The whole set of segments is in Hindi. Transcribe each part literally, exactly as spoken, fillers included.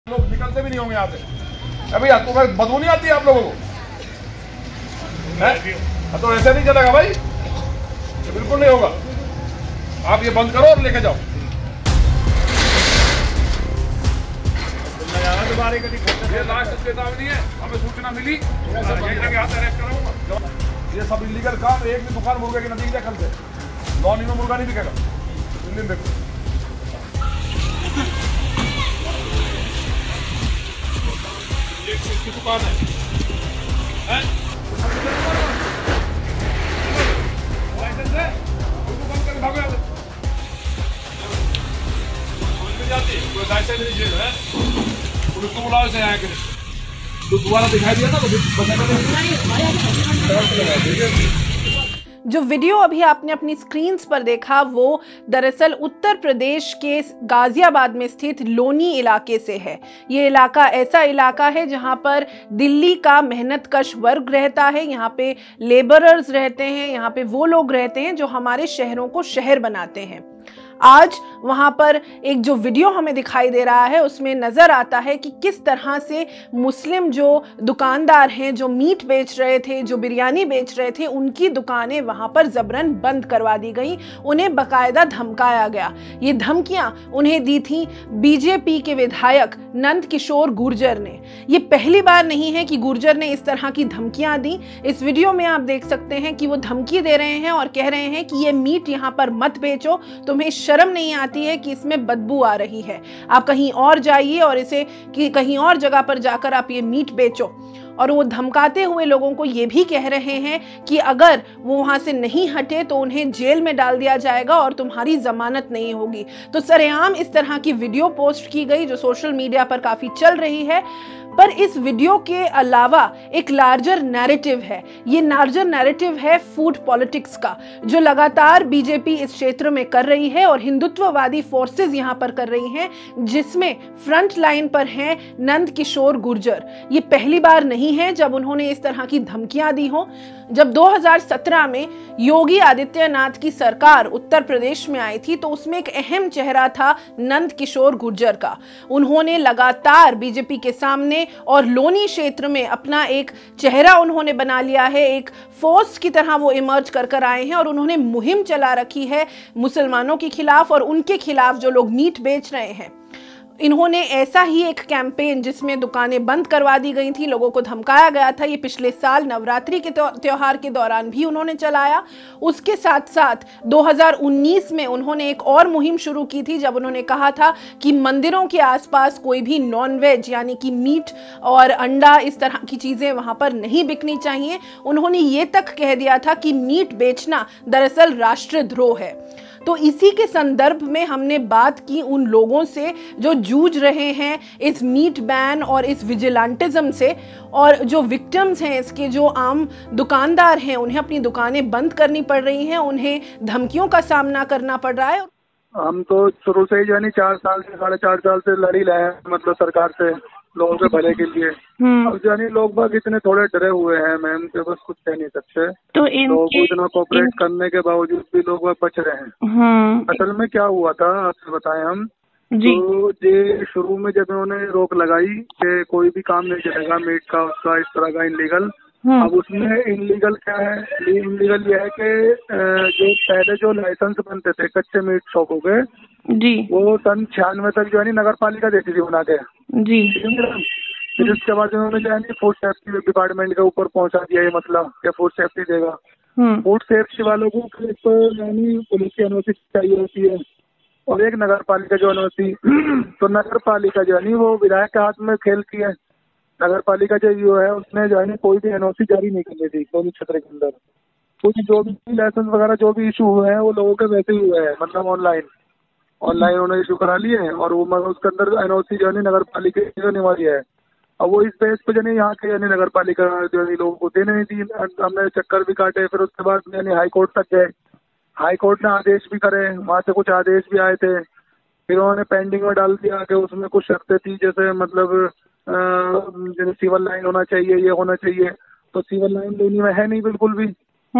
लोग निकलते भी नहीं होंगे यहाँ से। अभी आपको बदबू नहीं आती है आप लोगों को? तो ऐसे नहीं चलेगा भाई, ये बिल्कुल नहीं होगा। आप ये बंद करो और लेके जाओ। ये लास्ट चेतावनी है, हमें सूचना मिली, ये सब इलीगल काम। एक भी दुकान मुर्गे की नदी की कल से नॉन में मुर्गा नहीं बिकेगा दिल्ली में। किसकी दुकान है, हैं? लाइसेंस है, उनको बंद करके भागो यहाँ से। समझ में जाती है, कोई लाइसेंस नहीं चाहिए है, पुलिस को बुलाओ से आया के तो दोबारा दिखाई दिया ना तो जो वीडियो अभी आपने अपनी स्क्रीन्स पर देखा वो दरअसल उत्तर प्रदेश के गाजियाबाद में स्थित लोनी इलाके से है। ये इलाका ऐसा इलाका है जहां पर दिल्ली का मेहनतकश वर्ग रहता है, यहाँ पे लेबरर्स रहते हैं, यहाँ पे वो लोग रहते हैं जो हमारे शहरों को शहर बनाते हैं। आज वहां पर एक जो वीडियो हमें दिखाई दे रहा है उसमें नज़र आता है कि किस तरह से मुस्लिम जो दुकानदार हैं, जो मीट बेच रहे थे, जो बिरयानी बेच रहे थे, उनकी दुकानें वहां पर जबरन बंद करवा दी गई। उन्हें बाकायदा धमकाया गया। ये धमकियां उन्हें दी थी बीजेपी के विधायक नंद किशोर गुर्जर ने। ये पहली बार नहीं है कि गुर्जर ने इस तरह की धमकियां दी। इस वीडियो में आप देख सकते हैं कि वो धमकी दे रहे हैं और कह रहे हैं कि ये मीट यहाँ पर मत बेचो, तुम्हें शर्म नहीं आती है कि इसमें बदबू आ रही है, आप कहीं और जाइए और इसे कि कहीं और जगह पर जाकर आप ये मीट बेचो। और वो धमकाते हुए लोगों को ये भी कह रहे हैं कि अगर वो वहां से नहीं हटे तो उन्हें जेल में डाल दिया जाएगा और तुम्हारी जमानत नहीं होगी। तो सरेआम इस तरह की वीडियो पोस्ट की गई जो सोशल मीडिया पर काफी चल रही है। पर इस वीडियो के अलावा एक लार्जर नैरेटिव है। ये लार्जर नैरेटिव है फूड पॉलिटिक्स का, जो लगातार बीजेपी इस क्षेत्र में कर रही है और हिंदुत्ववादी फोर्सेस यहाँ पर कर रही हैं, जिसमें फ्रंट लाइन पर हैं नंद किशोर गुर्जर। ये पहली बार नहीं है जब उन्होंने इस तरह की धमकियां दी हो। जब दो हज़ार सत्रह में योगी आदित्यनाथ की सरकार उत्तर प्रदेश में आई थी तो उसमें एक अहम चेहरा था नंद किशोर गुर्जर का। उन्होंने लगातार बीजेपी के सामने और लोनी क्षेत्र में अपना एक चेहरा उन्होंने बना लिया है, एक फोर्स की तरह वो इमर्ज कर कर आए हैं और उन्होंने मुहिम चला रखी है मुसलमानों के खिलाफ और उनके खिलाफ जो लोग मीट बेच रहे हैं। इन्होंने ऐसा ही एक कैंपेन जिसमें दुकानें बंद करवा दी गई थी, लोगों को धमकाया गया था, ये पिछले साल नवरात्रि के त्योहार के दौरान भी उन्होंने चलाया। उसके साथ साथ दो हज़ार उन्नीस में उन्होंने एक और मुहिम शुरू की थी जब उन्होंने कहा था कि मंदिरों के आसपास कोई भी नॉनवेज यानी कि मीट और अंडा इस तरह की चीज़ें वहाँ पर नहीं बिकनी चाहिए। उन्होंने ये तक कह दिया था कि मीट बेचना दरअसल राष्ट्रद्रोह है। तो इसी के संदर्भ में हमने बात की उन लोगों से जो जूझ रहे हैं इस मीट बैन और इस विजिलेंटिज्म से, और जो विक्टिम्स हैं इसके, जो आम दुकानदार हैं, उन्हें अपनी दुकानें बंद करनी पड़ रही हैं, उन्हें धमकियों का सामना करना पड़ रहा है। हम तो शुरू से ही यानी चार साल से साढ़े चार साल से लड़ी रहे हैं, मतलब सरकार से लोगों के भले के लिए। अब यानी लोग बाग इतने थोड़े डरे हुए हैं मैम कि बस कुछ कह नहीं सकते। तो लोगों को इतना कोऑपरेट करने के बावजूद भी लोग बच रहे हैं। असल में क्या हुआ था आपसे बताएं हम जी। तो ये शुरू में जब उन्होंने रोक लगाई कि कोई भी काम नहीं चलेगा मीट का, उसका इस तरह का इनलीगल। अब उसमें इनलीगल क्या है? इनलीगल ये है कि जो पहले जो लाइसेंस बनते थे कच्चे मीट शॉपों के जी, वो सन छियानवे तक जो है नगर पालिका देती थी बना के जी। फिर उसके बाद उन्होंने जो है फूड सेफ्टी डिपार्टमेंट के ऊपर पहुंचा दिया ये मसला कि फूड सेफ्टी देगा। फूड सेफ्टी वालों को फिर तो यानी पुलिस की अनुमति चाहिए होती है और एक नगर पालिका जो अनुमति तो नगर पालिका जो है वो विधायक के हाथ में खेलती है। नगर पालिका जो है उसने जो है कोई भी एनओसी जारी नहीं करनी थी कोई क्षेत्र के अंदर। क्योंकि जो भी लाइसेंस वगैरह जो भी इशू हुए हैं वो लोगों के वैसे ही हुए हैं, मतलब ऑनलाइन ऑनलाइन उन्होंने इशू करा लिए हैं और वो मगर उसके अंदर एनओसी जो है नगर पालिका जो अनिवार्य है। अब वो इस बेस पे जो यहाँ के यानी नगर पालिका जो है लोगों को देने नहीं दी। हमने चक्कर भी काटे, फिर उसके बाद यानी हाई कोर्ट तक गए, हाई कोर्ट ने आदेश भी करे, वहाँ से कुछ आदेश भी आए थे। फिर उन्होंने पेंडिंग में डाल दिया कि उसमें कुछ शर्तें थी, जैसे मतलब जैसे सिविल लाइन होना चाहिए, ये होना चाहिए। तो सिविल लाइन लेनी में है नहीं बिल्कुल भी।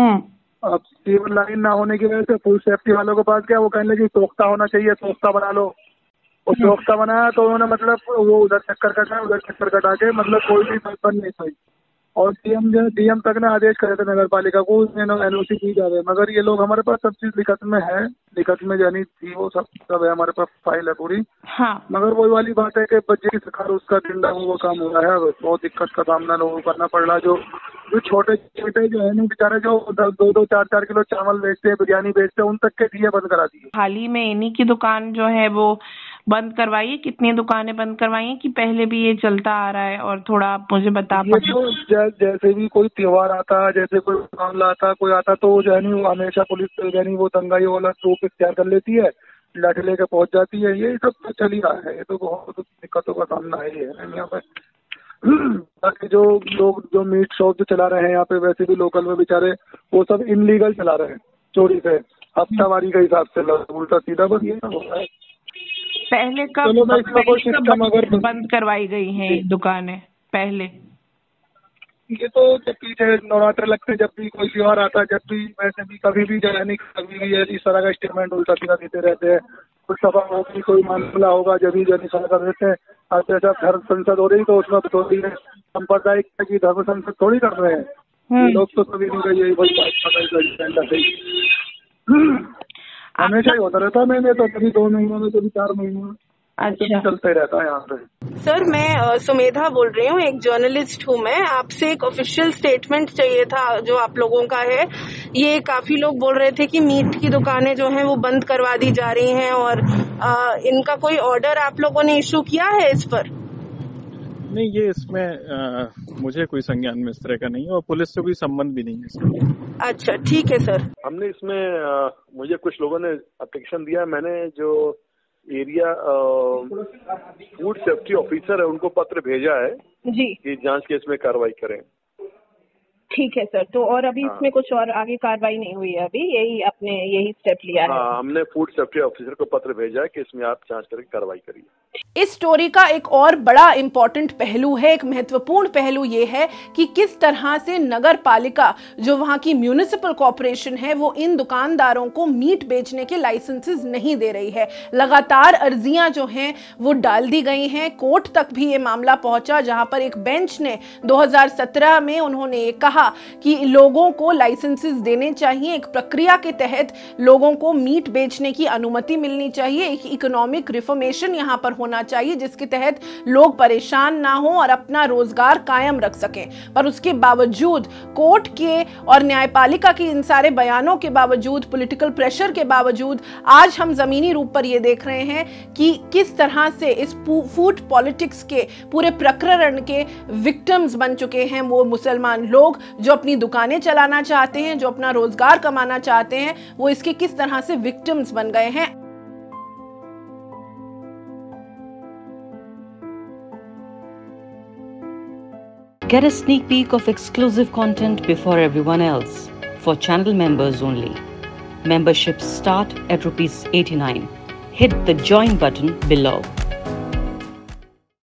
अब सिविल लाइन ना होने की वजह से फूड सेफ्टी वालों के पास क्या वो कहने लगे सोख्ता होना चाहिए, सोख्ता बना लो। और चौक सा बनाया तो उन्होंने मतलब वो उधर चक्कर कटा उधर चक्कर कटा के मतलब कोई भी बन नहीं पाई। और डीएम जो डीएम तक ने आदेश करे थे नगर पालिका को एनओसी दी जावे, मगर ये लोग हमारे पास सब चीज लिखत में है, लिखत में जानी थी वो सब सब है हमारे पास, फाइल है पूरी। हाँ। मगर वही वाली बात है कि बच्चे की शिकार उसका जिंदा वो काम हो रहा है, बहुत दिक्कत का सामना लोगों को करना पड़ रहा है। जो जो छोटे छोटे जो है ना बेचारे जो दो दो चार चार किलो चावल बेचते हैं, बिरयानी बेचते हैं, उन तक के दिए बंद करा दिए। हाल ही में इन्हीं की दुकान जो है वो बंद करवाइए, कितनी दुकानें बंद करवाई कि पहले भी ये चलता आ रहा है? और थोड़ा आप मुझे बता ये तो जैसे भी कोई त्योहार आता, जैसे कोई मामला आता, कोई आता तो जो है नहीं वो हमेशा पुलिस जो है वो दंगाई वाला रूप इख्तियार कर लेती है, लाठी लेके पहुंच जाती है। ये सब तो चल ही रहा है, ये तो बहुत दिक्कतों का सामना है यहाँ पे। बाकी जो लोग जो मीट शॉप जो चला रहे हैं यहाँ पे, वैसे भी लोकल में बेचारे वो सब इनलीगल चला रहे हैं, चोरी से, हफ्तावारी के हिसाब से, उल्टा सीधा बस ये सब हो रहा है। पहले कब पहले बंद करवाई गई हैं दुकानें? पहले ये तो जब भी नवरात्र लगते, जब भी कोई त्योहार आता, जब भी वैसे भी कभी भी जाने कभी भी इस तरह का स्टेटमेंट उल्टा सीधा देते रहते हैं। कुछ सभा होगी, कोई मामला होगा, जब भी जब सारा कर देते हैं। आज जैसा धर्म संसद हो रही तो उसमें थोड़ी सांप्रदायिक की धर्म संसद थोड़ी कर रहे हैं लोग, तो सभी यही वही हमेशा ही होता रहता है। मैंने तो कभी दो महीनों में, कभी चार महीनों में, अच्छा चलते रहता है यहाँ पे। सर मैं सुमेधा बोल रही हूँ, एक जर्नलिस्ट हूँ मैं। आपसे एक ऑफिशियल स्टेटमेंट चाहिए था जो आप लोगों का है। ये काफी लोग बोल रहे थे कि मीट की दुकानें जो हैं वो बंद करवा दी जा रही हैं, और आ, इनका कोई ऑर्डर आप लोगों ने इशू किया है इस पर? नहीं, ये इसमें आ, मुझे कोई संज्ञान में इस तरह का नहीं है और पुलिस से कोई संबंध भी नहीं है इसमें। अच्छा ठीक है सर। हमने इसमें आ, मुझे कुछ लोगों ने एप्लीकेशन दिया, मैंने जो एरिया फूड सेफ्टी ऑफिसर है उनको पत्र भेजा है जी कि जांच के इसमें कार्रवाई करें। ठीक है सर। तो और अभी हाँ। इसमें कुछ और आगे कार्रवाई नहीं हुई है? अभी यही आपने यही स्टेप लिया है? हाँ, हमने फूड सेफ्टी ऑफिसर को पत्र भेजा है कि इसमें आप जांच करके कार्रवाई करिए। इस स्टोरी का एक और बड़ा इंपॉर्टेंट पहलू है, एक महत्वपूर्ण पहलू ये है कि किस तरह से नगर पालिका जो वहां की म्यूनिसिपल कॉर्पोरेशन है वो इन दुकानदारों को मीट बेचने के लाइसेंसेस नहीं दे रही है। लगातार अर्जियां जो हैं वो डाल दी गई हैं, कोर्ट तक भी ये मामला पहुंचा जहां पर एक बेंच ने दो हज़ार सत्रह में उन्होंने ये कहा कि लोगों को लाइसेंसेस देने चाहिए, एक प्रक्रिया के तहत लोगों को मीट बेचने की अनुमति मिलनी चाहिए, एक इकोनॉमिक रिफॉर्मेशन यहां पर होना चाहिए जिसके तहत लोग परेशान ना हो और अपना रोजगार कायम रख सकें। पर उसके बावजूद कोर्ट के और न्यायपालिका के इन सारे बयानों के बावजूद, पॉलिटिकल प्रेशर के बावजूद आज हम जमीनी रूप पर यह देख रहे हैं कि किस तरह से इस फूड पॉलिटिक्स के पूरे प्रकरण के विक्टिम्स बन चुके हैं वो मुसलमान लोग जो अपनी दुकानें चलाना चाहते हैं, जो अपना रोजगार कमाना चाहते हैं, वो इसके किस तरह से विक्टिम्स बन गए हैं। Get a sneak peek of exclusive content before everyone else. For channel members only. Memberships start at rupees eighty-nine. Hit the join button below.